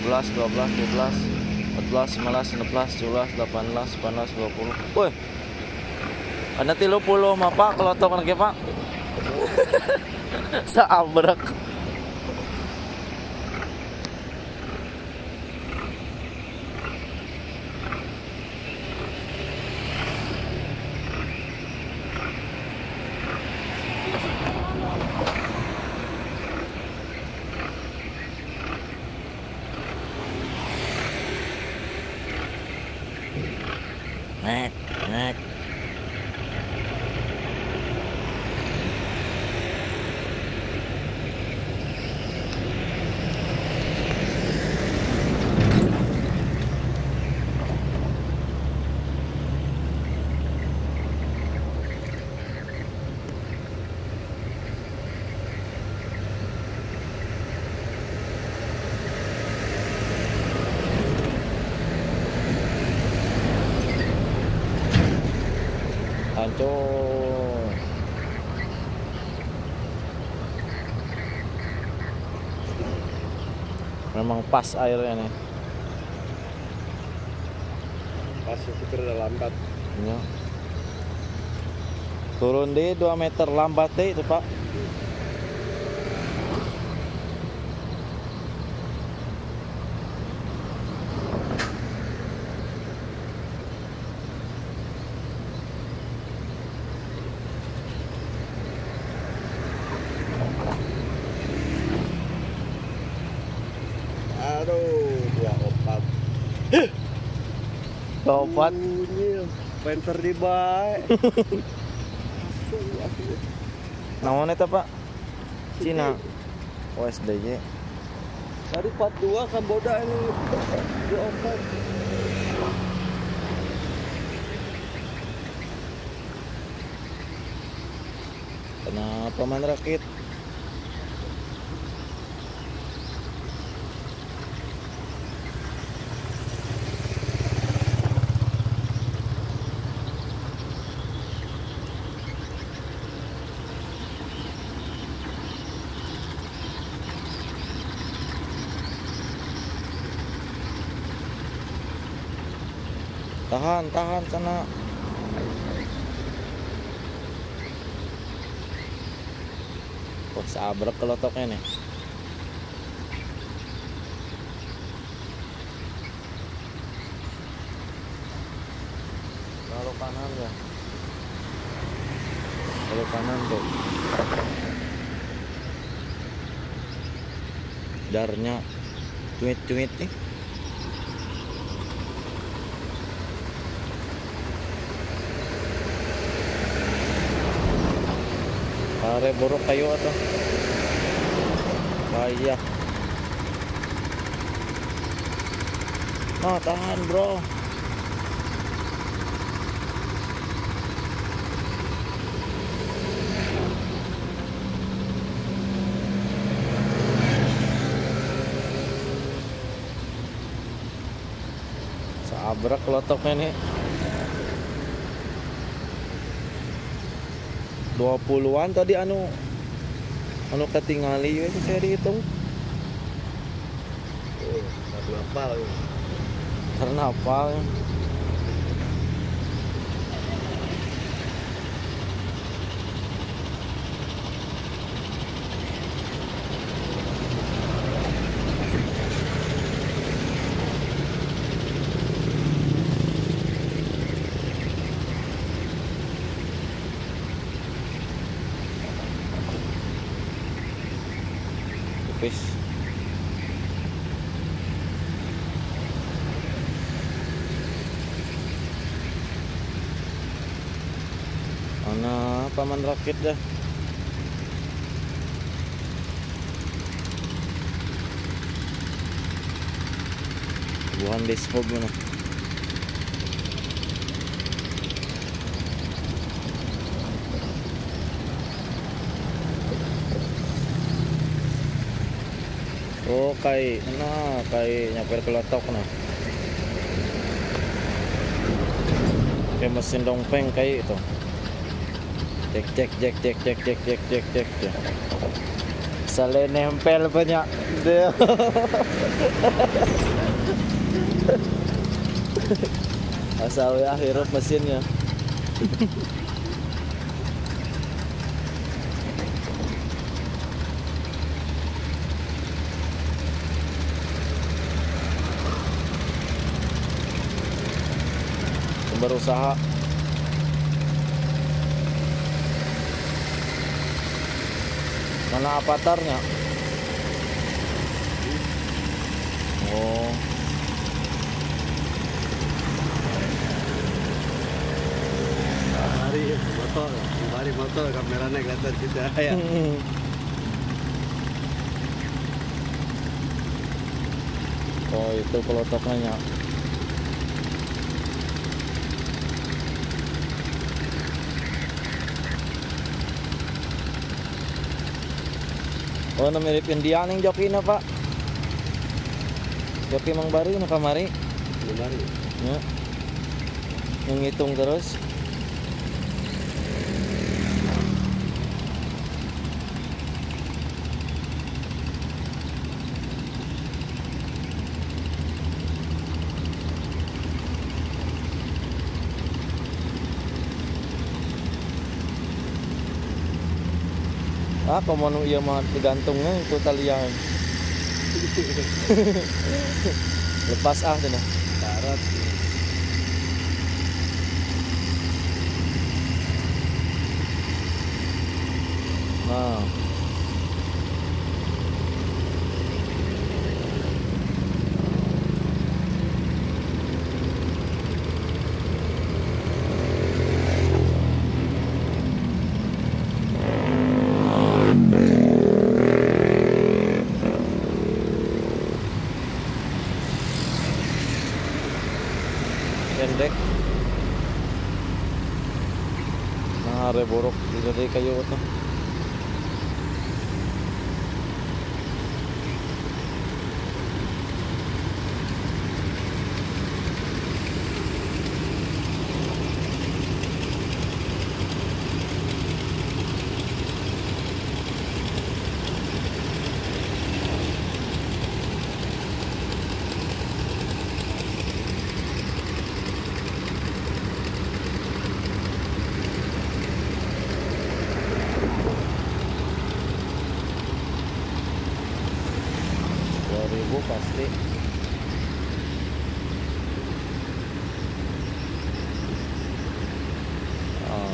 11, 12, 13, 14, 15, 16, 17, 18, 19, 20. Woi. Ada 30 mah Pak kelotok lagi Pak. Saabrak. Nek, nek. Hancur. Memang pas airnya nih. Pas supir udah lambat. Ya. Turun deh 2 meter lambat deh itu Pak. Aduh, 24. Topat. Penter di bae. Naon eta Pak? Cina. OSDJ. Dari 42 Kamboda ini 24. Kenapa man rakit? Tahan, tahan sana. Wah, sabrak kelotoknya nih. Kalau kanan ya. Kalau kanan tuh. Darnya cuit-cuit nih. Pare borok kayo atau kaya. Oh, tahan bro. Sabrak kelotoknya nih. 20-an tadi anu ketingali itu saya dihitung. Oh, nggak hafal. Karena apa? paman rakit dah. Bukan deskop mana. Oh kai, nah kai nyamper kelotok nah. Kayak mesin dongpeng kayak itu. Cek cek cek cek cek cek cek cek cek cek. Salah nempel banyak dia. Asal ya hirup mesinnya. Berusaha mana avatarnya? Oh, Mari motor kameranya kelihatan tidak ya. Oh itu kelotoknya. Oh, mirip India nih joki na pak. Joki Mang Bari na kamari. Mari. Ya. Ngitung terus. Ah, komo iya mah digantungnya itu talian. Lepas ah cenah. Darat. Nah. Pendek. Nah, reborok dari kayu itu. Pasti oh.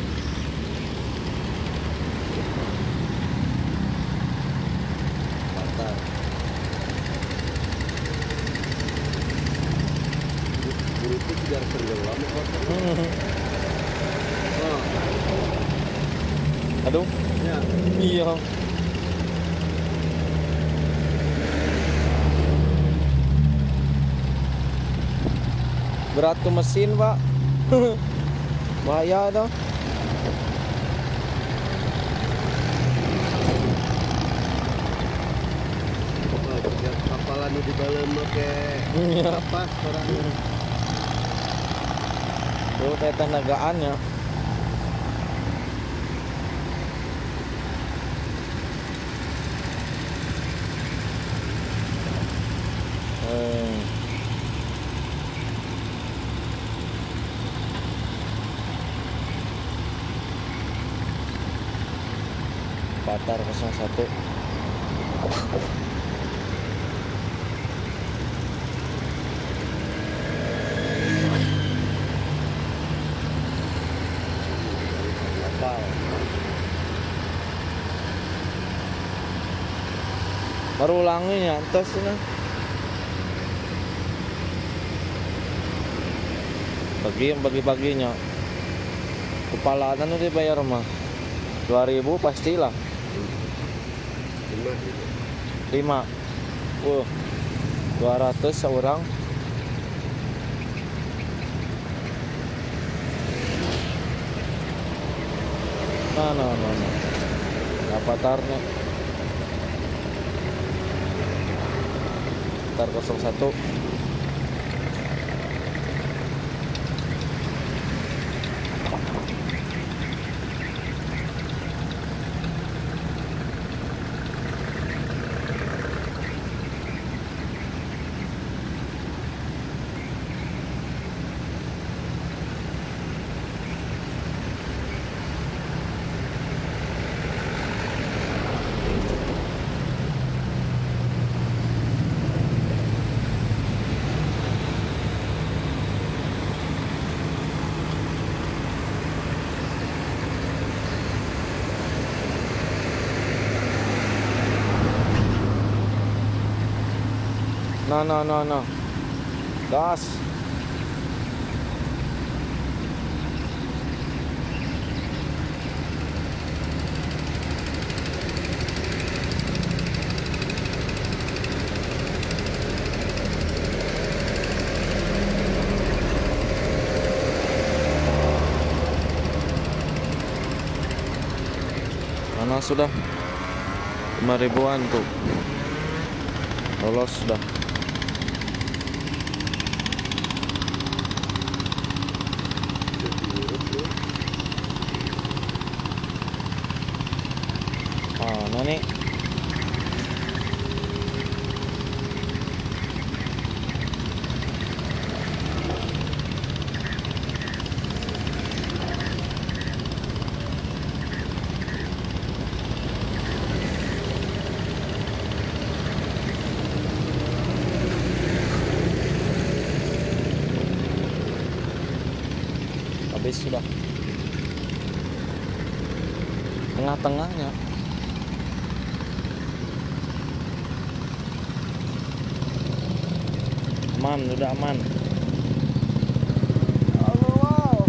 Mantap. Guru itu tidak tenggelam motor. Oh. Aduh Ya. iya berat ke mesin pak. Bahaya dong. Kapalan di dalam pakai apa orangnya. Tuh kayak tenagaannya. Patar 01. Baru ulangi ya, tos ini. Bagi yang bagi-baginya. Kepalaan itu dibayar mah 2.000 pastilah. 5. Wah, 200 seorang. Nah. Avatar nih. Avatar 01. No. Gas. Mana sudah 5.000-an tuh. Lolos sudah. Mana nih? Habis sudah. Tengah-tengahnya. Aman, udah aman. Wow.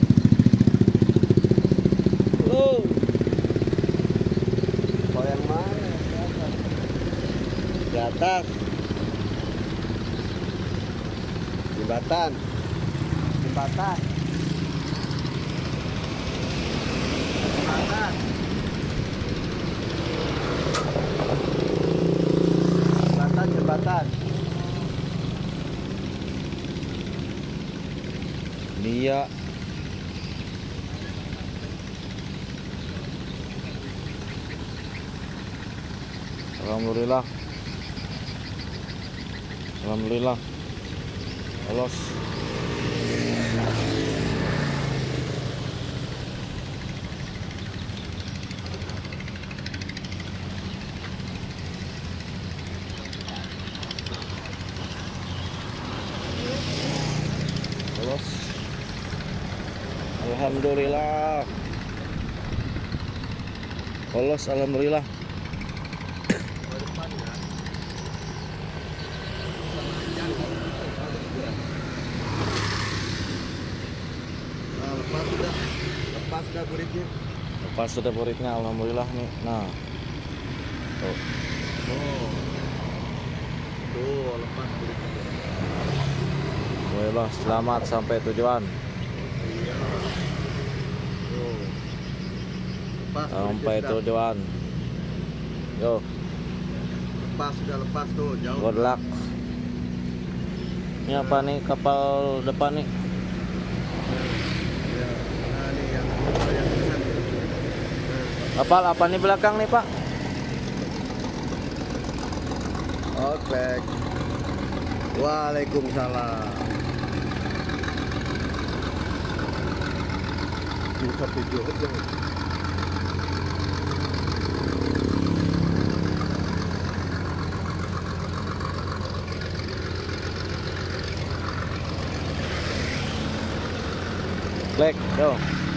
Kau yang mana? Di atas. Jembatan. Jembatan. Jembatan. Dia Alhamdulillah lolos. Alhamdulillah lolos. Alhamdulillah. Lepas sudah buritnya. Lepas sudah buritnya, alhamdulillah nih. Nah, tuh. Tuh, lepas buritnya. Alhamdulillah, selamat sampai tujuan. Tuh. Lepas Sampai buritnya sudah. tujuan. Yo, Lepas sudah lepas tuh, jauh. good luck. Ini apa nih kapal depan nih? Ya, nah nih yang depan. Kapal apa nih belakang nih Pak? Oke. Waalaikumsalam. Buka video aja. Black, yo.